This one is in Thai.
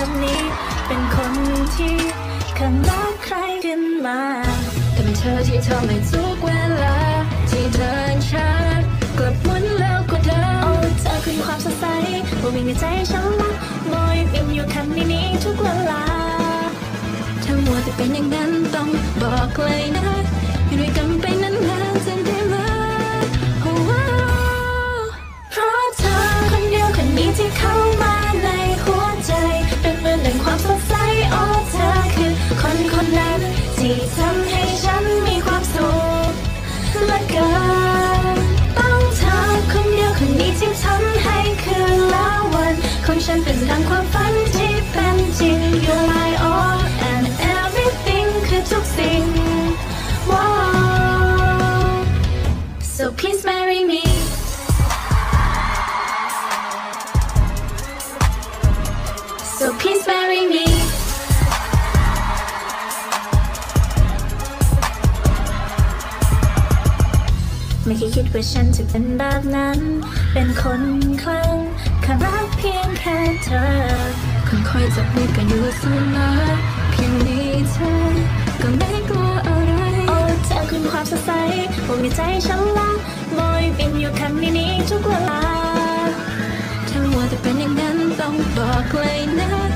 คนนี้เป็นคนที่ข้างรักใครขึ้นมาแต่เป็นเธอที่ทำให้ทุกเวลาที่เดินช้ากลับหมุนแล้วก็เดินโอ้เธอคือความสดใสว่าวิ่งในใจฉันละลอยบินอยู่ข้างในนี้ทุกเวลาถ้ามัวแต่เป็นอย่างนั้นต้องบอกเลยนะอยู่ด้วยกันไปนานๆจะได้ไหมเพราะเธอคนเดียวคนนี้ที่เข้ามาในหัวใจเป็นเหมือนแหล่งความสดใสโอ้เธอคือคนคนนั้นที่ทำให้ฉันมีความสุขเหลือเกินต้องเธอคนเดียวคนนี้ที่ทำให้คืนและวันของฉันเป็นดังความฝันที่เป็นจริง You're my all and everything คือทุกสิ่ง Wow So please marry me So please marry meไม่เคยคิดว่าฉันจะเป็นแบบนั้น เป็นคนคลั่งข้ารักเพียงแค่เธอคนคอยจับมือกันอยู่เสมอเพียงมีเธอก็ไม่กลัวอะไรโอ้เธอคือความสดใสวงในใจฉันละลอยบินอยู่ข้างในนี้ทุกเวลาถ้ามัวแต่เป็นอย่างนั้นต้องบอกเลยนะ